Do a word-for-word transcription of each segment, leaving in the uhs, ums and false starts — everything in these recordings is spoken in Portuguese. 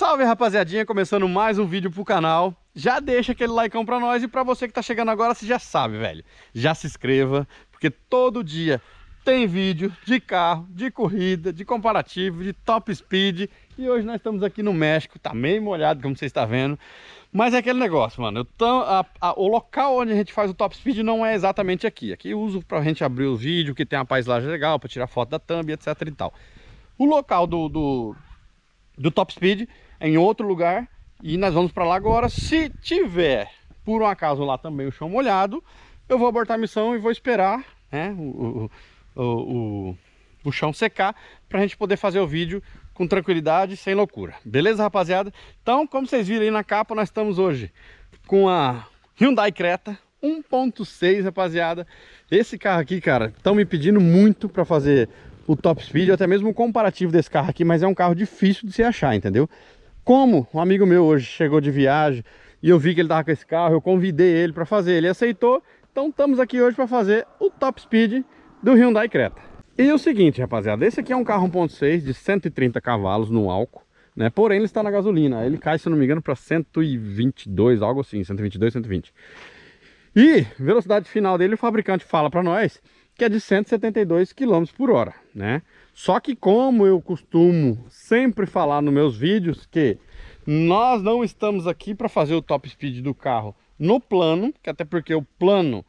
Salve, rapaziadinha, começando mais um vídeo pro canal. Já deixa aquele likeão pra nós, e pra você que tá chegando agora, você já sabe, velho, já se inscreva, porque todo dia tem vídeo de carro, de corrida, de comparativo, de top speed. E hoje nós estamos aqui no México, tá meio molhado, como você está vendo. Mas é aquele negócio, mano, eu tô, a, a, o local onde a gente faz o top speed não é exatamente aqui. Aqui eu uso pra gente abrir o vídeo, que tem uma paisagem legal, pra tirar foto da thumb, etc e tal. O local do... do do top speed é em outro lugar, e nós vamos para lá agora. Se tiver por um acaso lá também o chão molhado, eu vou abortar a missão e vou esperar, né, o, o, o, o chão secar, para a gente poder fazer o vídeo com tranquilidade, sem loucura. Beleza, rapaziada? Então, como vocês viram aí na capa, nós estamos hoje com a Hyundai Creta um ponto seis, rapaziada. Esse carro aqui, cara, estão me pedindo muito para fazer o top speed, até mesmo o comparativo desse carro aqui, mas é um carro difícil de se achar, entendeu? Como um amigo meu hoje chegou de viagem e eu vi que ele tava com esse carro, eu convidei ele para fazer, ele aceitou. Então estamos aqui hoje para fazer o top speed do Hyundai Creta. E o seguinte, rapaziada, esse aqui é um carro um ponto seis de cento e trinta cavalos no álcool, né? Porém ele está na gasolina, ele cai, se eu não me engano, para cento e vinte e dois, algo assim, cento e vinte e dois, cento e vinte. E velocidade final dele, o fabricante fala para nós que é de cento e setenta e dois quilômetros por hora, né? Só que, como eu costumo sempre falar nos meus vídeos, que nós não estamos aqui para fazer o top speed do carro no plano, que até porque o plano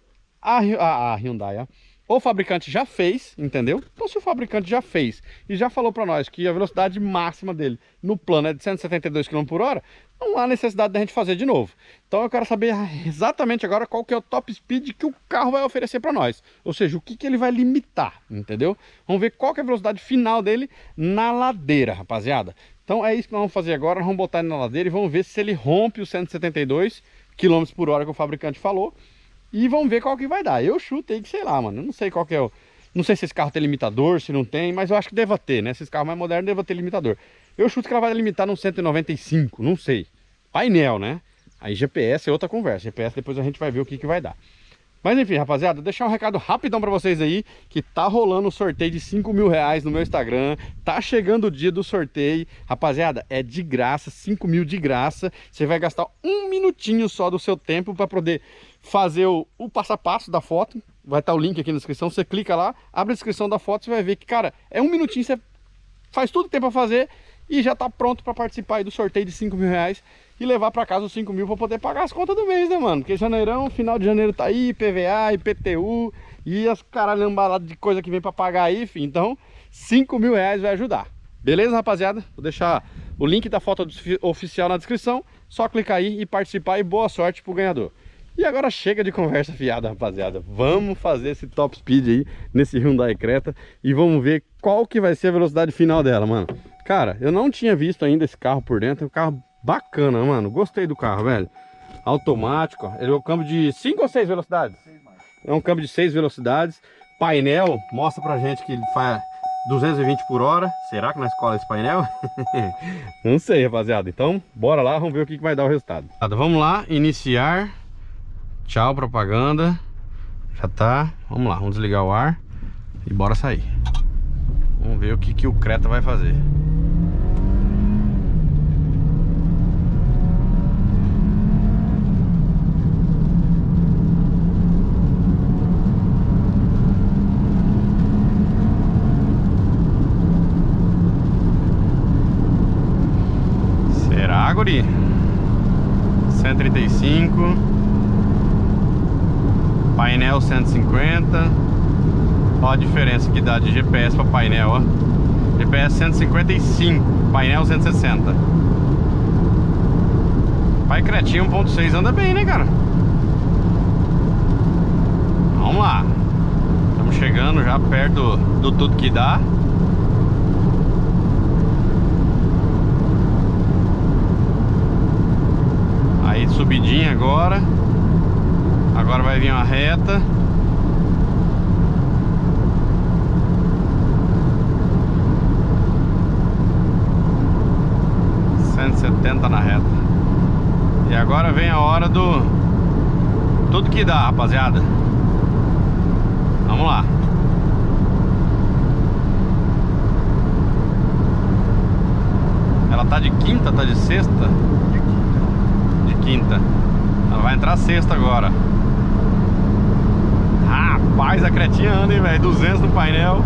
a, a, a Hyundai, o fabricante já fez, entendeu? Então, se o fabricante já fez e já falou para nós que a velocidade máxima dele no plano é de cento e setenta e dois quilômetros por hora, não há necessidade da gente fazer de novo. Então eu quero saber exatamente agora qual que é o top speed que o carro vai oferecer para nós. Ou seja, o que, que ele vai limitar, entendeu? Vamos ver qual que é a velocidade final dele na ladeira, rapaziada. Então é isso que nós vamos fazer agora. Nós vamos botar ele na ladeira e vamos ver se ele rompe os cento e setenta e dois quilômetros por hora que o fabricante falou. E vamos ver qual que vai dar. Eu chutei que, sei lá, mano, eu não sei qual que é o... Não sei se esse carro tem limitador, se não tem, mas eu acho que deva ter, né? Esses carros mais modernos devem ter limitador. Eu chuto que ela vai limitar num cento e noventa e cinco, não sei. Painel, né? Aí G P S é outra conversa. G P S depois a gente vai ver o que que vai dar. Mas enfim, rapaziada, deixar um recado rapidão pra vocês aí, que tá rolando o sorteio de cinco mil reais no meu Instagram. Tá chegando o dia do sorteio. Rapaziada, é de graça, cinco mil de graça. Você vai gastar um minutinho só do seu tempo pra poder fazer o, o passo a passo da foto. Vai estar o link aqui na descrição. Você clica lá, abre a descrição da foto, você vai ver que, cara, é um minutinho, você faz tudo que tem pra fazer e já tá pronto pra participar aí do sorteio de cinco mil reais e levar pra casa os cinco mil pra poder pagar as contas do mês, né, mano? Porque janeirão, final de janeiro tá aí, I P V A, I P T U e as caralhambaladas de coisa que vem pra pagar aí, enfim. Então, cinco mil reais vai ajudar. Beleza, rapaziada? Vou deixar o link da foto oficial na descrição. Só clicar aí e participar, e boa sorte pro ganhador. E agora chega de conversa fiada, rapaziada. Vamos fazer esse top speed aí nesse Hyundai Creta e vamos ver qual que vai ser a velocidade final dela, mano. Cara, eu não tinha visto ainda esse carro por dentro. É um carro bacana, mano. Gostei do carro, velho. Automático, ó. Ele é um câmbio de cinco ou seis velocidades? É um câmbio de seis velocidades. Painel, mostra pra gente que ele faz duzentos e vinte por hora. Será que nós cola esse painel? Não sei, rapaziada. Então, bora lá, vamos ver o que que vai dar o resultado. Vamos lá, iniciar. Tchau, propaganda. Já tá. Vamos lá, vamos desligar o ar e bora sair. Vamos ver o que que o Creta vai fazer. Será, guri? cento e trinta e cinco. Painel cento e cinquenta. Olha a diferença que dá de G P S para painel, ó. G P S cento e cinquenta e cinco, painel cento e sessenta. Pai Cretinha um ponto seis anda bem, né, cara? Vamos lá. Estamos chegando já perto do tudo que dá. Aí subidinha agora. Agora vai vir uma reta. cento e setenta na reta. E agora vem a hora do tudo que dá, rapaziada. Vamos lá. Ela tá de quinta, tá de sexta? De quinta. De quinta. Ela vai entrar sexta agora. Rapaz, a cretinha anda, hein, velho? duzentos no painel.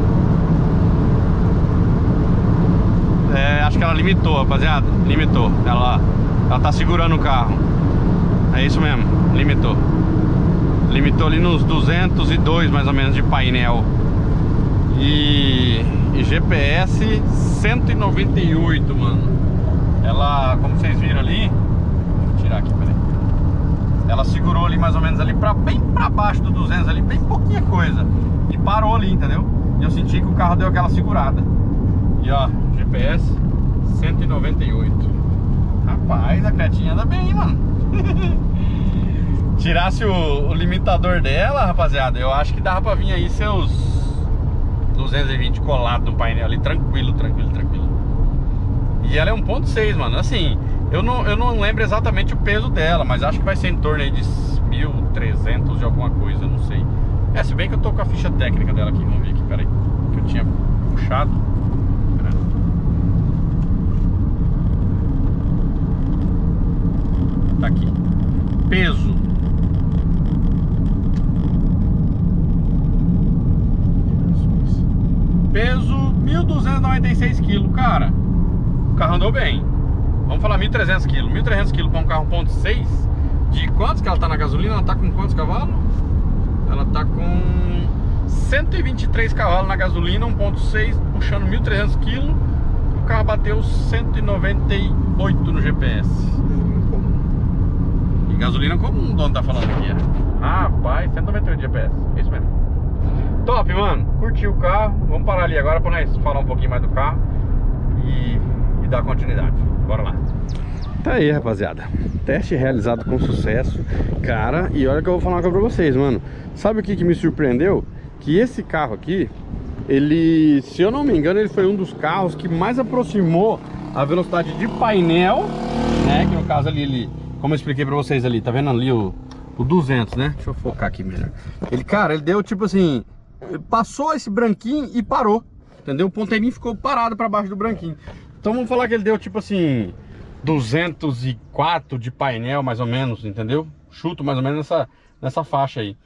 É, acho que ela limitou, rapaziada. Limitou. Ela, ela tá segurando o carro. É isso mesmo, limitou. Limitou ali nos duzentos e dois mais ou menos de painel. E, e G P S cento e noventa e oito, mano. Ela, como vocês viram ali, vou tirar aqui, peraí. Ela segurou ali mais ou menos ali pra, bem pra baixo do duzentos ali, bem pouquinha coisa. E parou ali, entendeu? E eu senti que o carro deu aquela segurada. E ó, G P S cento e noventa e oito. Rapaz, a cretinha anda bem, mano. Tirasse o, o limitador dela, rapaziada, eu acho que dava pra vir aí seus duzentos e vinte colado no painel ali, tranquilo, tranquilo, tranquilo. E ela é um ponto seis, mano. Assim, eu não, eu não lembro exatamente o peso dela, mas acho que vai ser em torno aí de mil e trezentos de alguma coisa, não sei. É, se bem que eu tô com a ficha técnica dela aqui, vamos ver aqui, peraí, que eu tinha puxado. Tá aqui. Peso. Peso mil duzentos e noventa e seis quilos, cara. O carro andou bem. Vamos falar mil e trezentos quilos. mil e trezentos quilos para um carro um ponto seis. De quantos que ela tá na gasolina? Ela tá com quantos cavalos? Ela tá com cento e vinte e três cavalos na gasolina, um ponto seis, puxando mil e trezentos quilos. O carro bateu cento e noventa e oito no G P S. E gasolina comum, o dono tá falando aqui, ó. Rapaz, cento e noventa e oito G P S. É isso mesmo. Top, mano. Curtiu o carro. Vamos parar ali agora pra nós falar um pouquinho mais do carro e, e dar continuidade. Bora lá. Tá aí, rapaziada. Teste realizado com sucesso. Cara, e olha que eu vou falar uma coisa pra vocês, mano. Sabe o que que me surpreendeu? Que esse carro aqui, ele, se eu não me engano, ele foi um dos carros que mais aproximou a velocidade de painel, né? Que no caso ali, ele, como eu expliquei pra vocês ali, tá vendo ali o, o duzentos, né? Deixa eu focar aqui melhor. Ele, cara, ele deu tipo assim, passou esse branquinho e parou, entendeu? O ponteirinho ficou parado pra baixo do branquinho. Então vamos falar que ele deu tipo assim duzentos e quatro de painel, mais ou menos, entendeu? Chuto mais ou menos nessa, nessa faixa aí.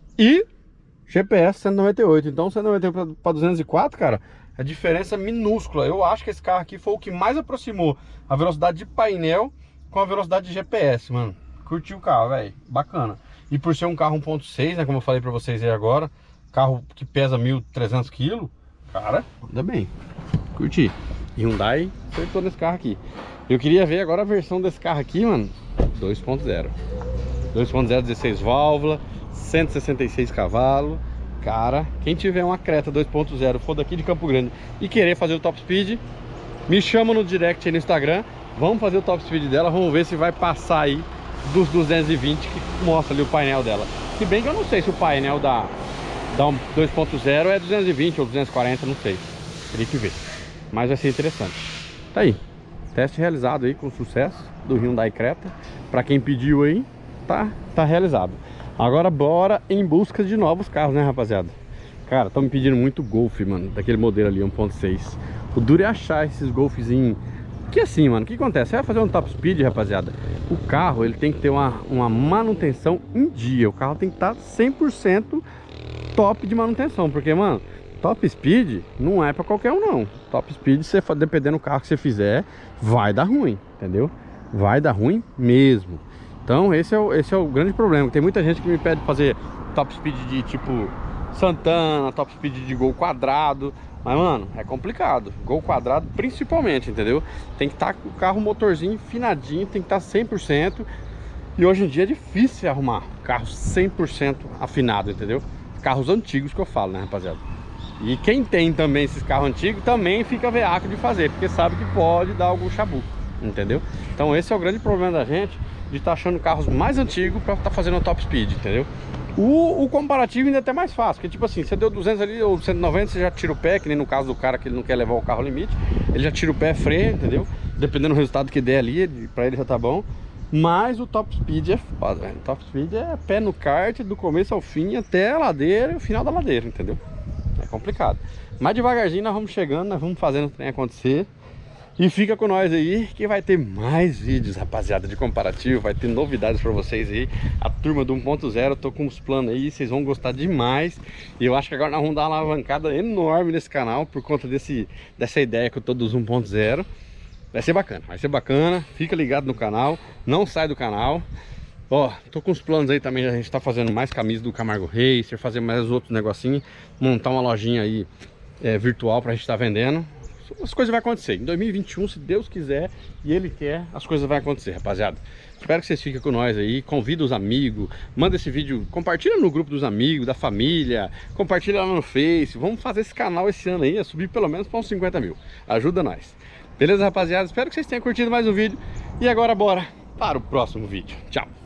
E G P S cento e noventa e oito. Então cento e noventa e oito para duzentos e quatro, cara, a diferença é minúscula. Eu acho que esse carro aqui foi o que mais aproximou a velocidade de painel com a velocidade de G P S, mano. Curti o carro, velho. Bacana. E por ser um carro um ponto seis, né, como eu falei pra vocês aí agora, carro que pesa mil e trezentos quilos, cara, anda bem. Curti. Hyundai acertou nesse carro aqui. Eu queria ver agora a versão desse carro aqui, mano. dois ponto zero. dois ponto zero, dezesseis válvulas, cento e sessenta e seis cavalos. Cara, quem tiver uma Creta dois ponto zero, for daqui de Campo Grande e querer fazer o top speed, me chama no direct aí no Instagram. Vamos fazer o top speed dela, vamos ver se vai passar aí dos duzentos e vinte que mostra ali o painel dela. Se bem que eu não sei se o painel da, da dois ponto zero é duzentos e vinte ou duzentos e quarenta, não sei. Teria que ver. Mas vai ser interessante. Tá aí. Teste realizado aí com sucesso do Hyundai Creta. Pra quem pediu aí, tá, tá realizado. Agora bora em busca de novos carros, né, rapaziada? Cara, estão me pedindo muito Golf, mano, daquele modelo ali, um ponto seis. O duro é achar esses Golfzinhos. Que assim, mano, o que acontece? Você vai fazer um top speed, rapaziada, o carro, ele tem que ter uma, uma manutenção em dia. O carro tem que estar cem por cento top de manutenção. Porque, mano, top speed não é pra qualquer um, não. Top speed, você, dependendo do carro que você fizer, vai dar ruim, entendeu? Vai dar ruim mesmo. Então esse é o, esse é o grande problema. Tem muita gente que me pede fazer top speed de tipo Santana, top speed de Gol quadrado. Mas, mano, é complicado. Gol quadrado principalmente, entendeu? Tem que estar com o carro motorzinho finadinho, tem que estar cem por cento. E hoje em dia é difícil arrumar carro cem por cento afinado, entendeu? Carros antigos que eu falo, né, rapaziada? E quem tem também esses carros antigos também fica veaco de fazer, porque sabe que pode dar algum chabuco, entendeu? Então esse é o grande problema da gente, de estar tá achando carros mais antigos para estar tá fazendo o top speed, entendeu? O, o comparativo ainda é até mais fácil, porque tipo assim, você deu duzentos ali ou cento e noventa, você já tira o pé, que nem no caso do cara que ele não quer levar o carro ao limite, ele já tira o pé, freia, entendeu? Dependendo do resultado que der ali, para ele já tá bom. Mas o top speed é foda, velho. O top speed é pé no kart, do começo ao fim, até a ladeira e o final da ladeira, entendeu? É complicado. Mas devagarzinho nós vamos chegando, nós vamos fazendo o trem acontecer. E fica com nós aí que vai ter mais vídeos, rapaziada, de comparativo. Vai ter novidades pra vocês aí. A turma do um ponto zero, tô com uns planos aí, vocês vão gostar demais. E eu acho que agora nós vamos dar uma alavancada enorme nesse canal por conta desse, dessa ideia que eu tô dos um ponto zero. Vai ser bacana, vai ser bacana. Fica ligado no canal, não sai do canal. Ó, tô com os planos aí também, a gente tá fazendo mais camisas do Camargo Racer, fazer mais outros negocinhos, montar uma lojinha aí é, virtual pra gente tá vendendo. As coisas vão acontecer, em dois mil e vinte e um, se Deus quiser e Ele quer, as coisas vão acontecer, rapaziada. Espero que vocês fiquem com nós aí, convida os amigos, manda esse vídeo, compartilha no grupo dos amigos, da família, compartilha lá no Face. Vamos fazer esse canal esse ano aí, a subir pelo menos para uns cinquenta mil, ajuda nós. Beleza, rapaziada? Espero que vocês tenham curtido mais um vídeo e agora bora para o próximo vídeo. Tchau!